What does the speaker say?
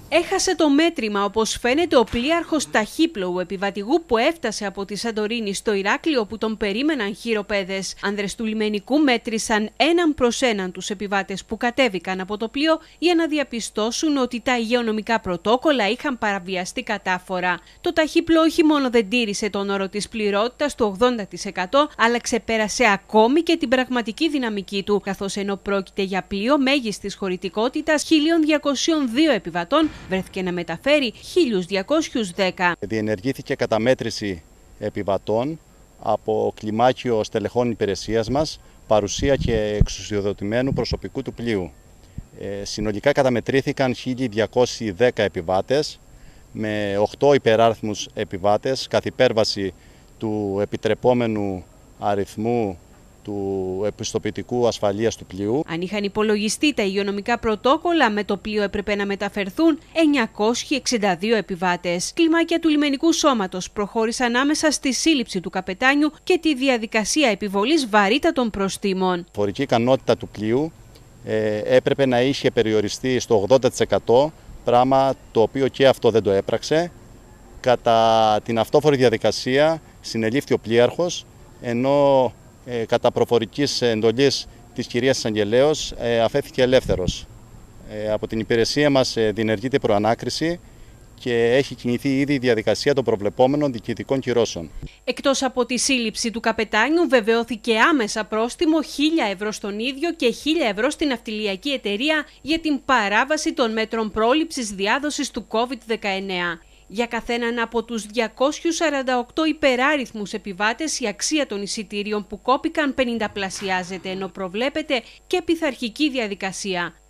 Έχασε το μέτρημα, όπως φαίνεται, ο πλοίαρχος ταχύπλοου επιβατηγού που έφτασε από τη Σαντορίνη στο Ηράκλειο, όπου τον περίμεναν χειροπέδες. Άνδρες του λιμενικού μέτρησαν έναν προς έναν τους επιβάτες που κατέβηκαν από το πλοίο για να διαπιστώσουν ότι τα υγειονομικά πρωτόκολλα είχαν παραβιαστεί κατάφορα. Το ταχύπλοο όχι μόνο δεν τήρησε τον όρο της πληρότητας του 80%, αλλά ξεπέρασε ακόμη και την πραγματική δυναμική του, καθώς ενώ πρόκειται για πλοίο μέγιστης χωρητικότητας 1.202 επιβατών, βρέθηκε να μεταφέρει 1.210. Διενεργήθηκε καταμέτρηση επιβατών από κλιμάκιο στελεχών υπηρεσίας μας, παρουσία και εξουσιοδοτημένου προσωπικού του πλοίου. Συνολικά καταμετρήθηκαν 1.210 επιβάτες με 8 υπεράριθμους επιβάτες καθ' υπέρβαση του επιτρεπόμενου αριθμού του επιστοποιητικού ασφαλείας του πλοίου. Αν είχαν υπολογιστεί τα υγειονομικά πρωτόκολλα, με το πλοίο έπρεπε να μεταφερθούν 962 επιβάτες. Κλιμάκια του λιμενικού σώματος προχώρησαν άμεσα στη σύλληψη του καπετάνιου και τη διαδικασία επιβολής βαρύτατων προστίμων. Η φορική ικανότητα του πλοίου έπρεπε να είχε περιοριστεί στο 80%, πράγμα το οποίο και αυτό δεν το έπραξε. Κατά την αυτόφορη διαδικασία συνελήφθη ο πλοίαρχος, ενώ κατά προφορικής εντολής της κυρίας Εισαγγελέως αφέθηκε ελεύθερος. Από την υπηρεσία μας διενεργείται προανάκριση και έχει κινηθεί ήδη η διαδικασία των προβλεπόμενων διοικητικών κυρώσεων. Εκτός από τη σύλληψη του καπετάνιου, βεβαιώθηκε άμεσα πρόστιμο 1.000 ευρώ στον ίδιο και 1.000 ευρώ στην ναυτιλιακή εταιρεία για την παράβαση των μέτρων πρόληψης διάδοσης του COVID-19. Για καθέναν από τους 248 υπεράριθμους επιβάτες, η αξία των εισιτήριων που κόπηκαν 50 πλασιάζεται, ενώ προβλέπεται και πειθαρχική διαδικασία.